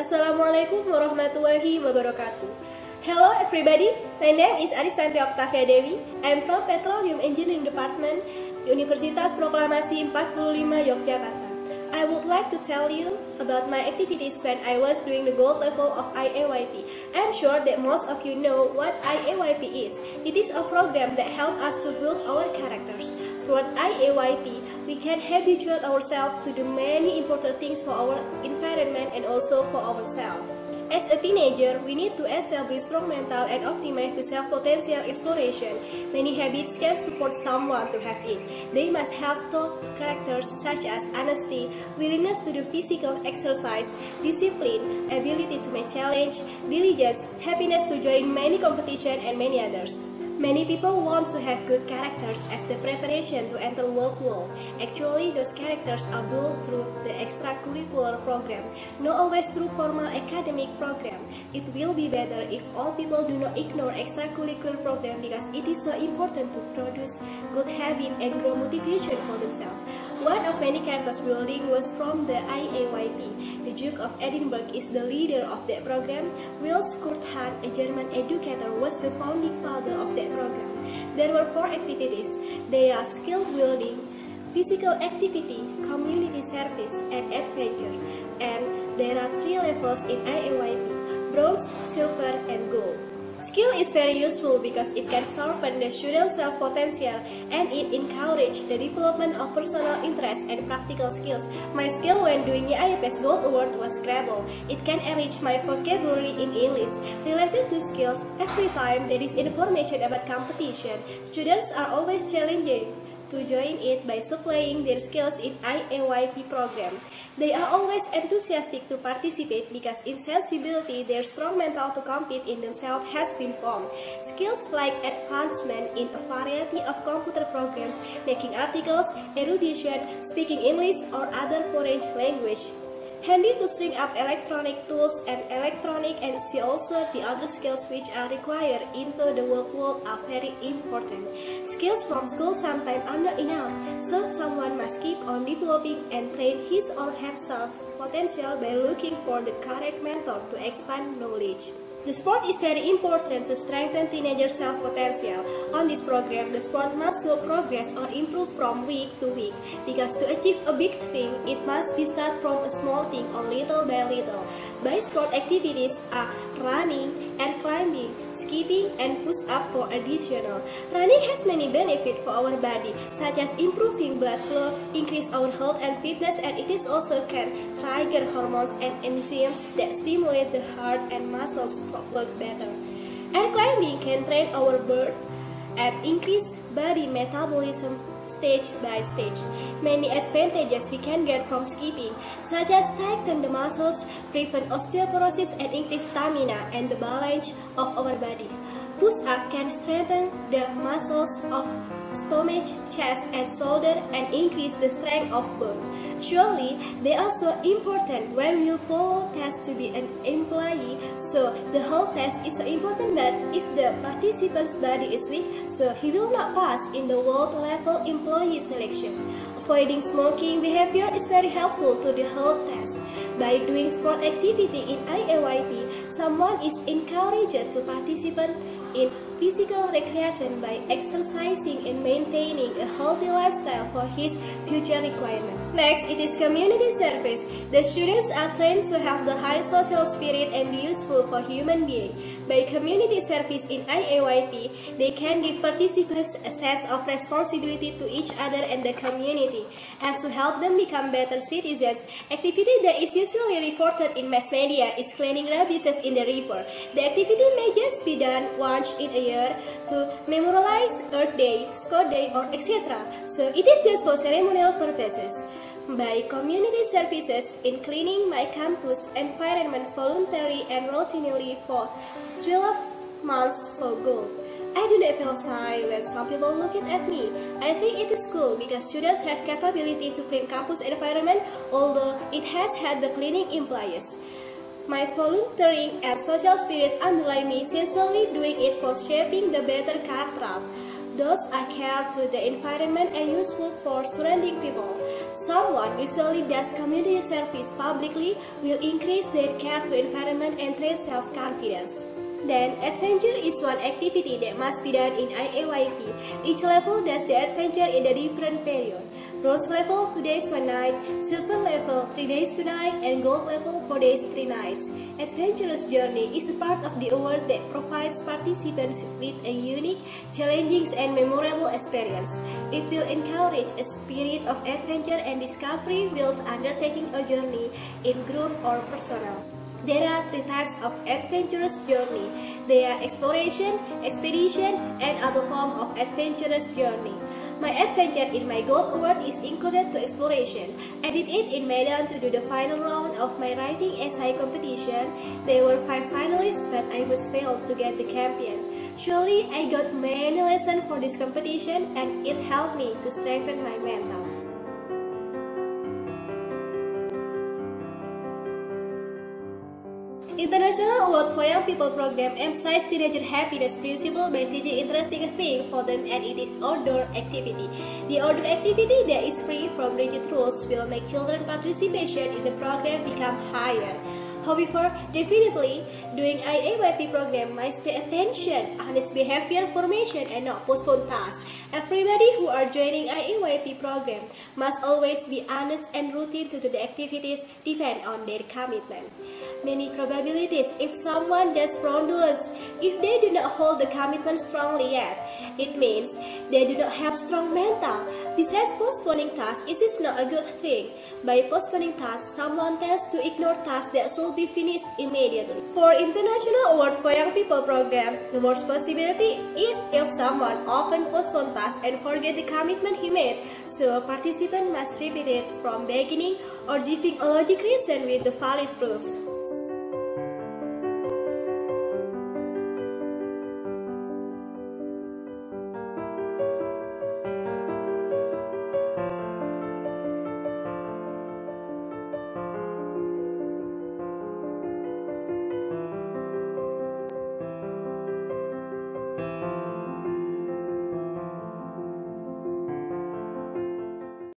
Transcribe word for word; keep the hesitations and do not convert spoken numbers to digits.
Assalamualaikum warahmatullahi wabarakatuh. Hello everybody, my name is Aristanti Octavia Dewi. I am from Petroleum Engineering Department, Universitas Proklamasi empat puluh lima Yogyakarta. I would like to tell you about my activities when I was doing the gold level of I A Y P. I am sure that most of you know what I A Y P is. It is a program that helps us to build our characters. Throughout I A Y P, we can habituate ourselves to do many important things for our environment and also for ourselves. As a teenager, we need to establish strong mental and optimize the self-potential exploration. Many habits can support someone to have it. They must have taught characters such as honesty, willingness to do physical exercise, discipline, ability to make challenge, diligence, happiness to join many competitions, and many others. Many people want to have good characters as the preparation to enter work world. Actually, those characters are built through the extracurricular program, not always through formal academic program. It will be better if all people do not ignore extracurricular program because it is so important to produce good habit and grow motivation for themselves. One of many characters building was from the I A Y P. The Duke of Edinburgh is the leader of that program. Niels Courthout, a German educator, was the founding father of that program. There were four activities. They are skill building, physical activity, community service, and adventure. And there are three levels in I A Y P: bronze, silver, and gold. Skill is very useful because it can sharpen the student's self-potential and it encourages the development of personal interest and practical skills. My skill when doing the I A P S Gold Award was Scrabble. It can enrich my vocabulary in English. Related to skills, every time there is information about competition, students are always challenging to join it by supplying their skills in I A Y P program. They are always enthusiastic to participate because in sensibility, their strong mental to compete in themselves has been formed. Skills like advancement in a variety of computer programs, making articles, erudition, speaking English or other foreign language. Handy to string up electronic tools and electronic and see also the other skills which are required into the work world are very important. Skills from school sometimes are not enough, so someone must keep on developing and train his or herself potential by looking for the correct mentor to expand knowledge. The sport is very important to strengthen teenagers' self-potential. On this program, the sport must show progress or improve from week to week. Because to achieve a big thing, it must be start from a small thing or little by little. By sport activities are running and climbing, skipping, and push-up for additional. Running has many benefits for our body, such as improving blood flow, increase our health and fitness, and it is also can trigger hormones and enzymes that stimulate the heart and muscles to work better. And climbing can train our birth and increase body metabolism stage by stage. Many advantages we can get from skipping, such as tighten the muscles, prevent osteoporosis, and increase stamina and the balance of our body. Push-up can strengthen the muscles of stomach, chest, and shoulder and increase the strength of bone. Surely, they are so important when you follow test to be an employee, so the whole test is so important that if the participant's body is weak, so he will not pass in the world level employee selection. Avoiding smoking behavior is very helpful to the whole test. By doing sport activity in I A Y P, someone is encouraged to participate in physical recreation by exercising and maintaining a healthy lifestyle for his future requirement. Next, it is community service. The students are trained to have the high social spirit and be useful for human beings. By community service in I A Y P, they can give participants a sense of responsibility to each other and the community, and to help them become better citizens. Activity that is usually reported in mass media is cleaning rubbish in the river. The activity may just be done once in a year to memorialize Earth Day, Scout Day, or et cetera. So it is just for ceremonial purposes. By community services in cleaning my campus environment voluntarily and routinely for twelve months for gold. I do not feel shy when some people look at me. I think it is cool because students have capability to clean campus environment, although it has had the cleaning implies. My volunteering and social spirit underlie me sincerely doing it for shaping the better character. Those are care to the environment and useful for surrounding people. Someone usually does community service publicly will increase their care to environment and train self-confidence. Then, adventure is one activity that must be done in I A Y P. Each level does the adventure in a different period. Bronze level, two days, one night. Silver level, three days, two nights. And gold level, four days, three nights. Adventurous Journey is a part of the award that provides participants with a unique, challenging, and memorable experience. It will encourage a spirit of adventure and discovery whilst undertaking a journey in group or personal. There are three types of adventurous journey. They are exploration, expedition, and other form of adventurous journey. My adventure in my gold award is included to exploration. I did it in Medan to do the final round of my writing essay competition. There were five finalists, but I was failed to get the champion. Surely, I got many lessons for this competition, and it helped me to strengthen my mental. International Award for Young People program emphasizes teenager happiness principle by teaching interesting things for them, and it is outdoor activity. The outdoor activity that is free from rigid rules will make children participation in the program become higher. However, definitely, doing I A Y P program must pay attention on its behavior formation and not postpone tasks. Everybody who are joining I A Y P program must always be honest and routine to do the activities depend on their commitment. Many probabilities if someone does fraudulence, if they do not hold the commitment strongly yet, it means they do not have strong mental. Besides postponing tasks, it is not a good thing. By postponing tasks, someone tends to ignore tasks that should be finished immediately. For International Award for Young People program, the worst possibility is if someone often postpones tasks and forget the commitment he made, so a participant must repeat it from beginning or giving a logic reason with the valid proof.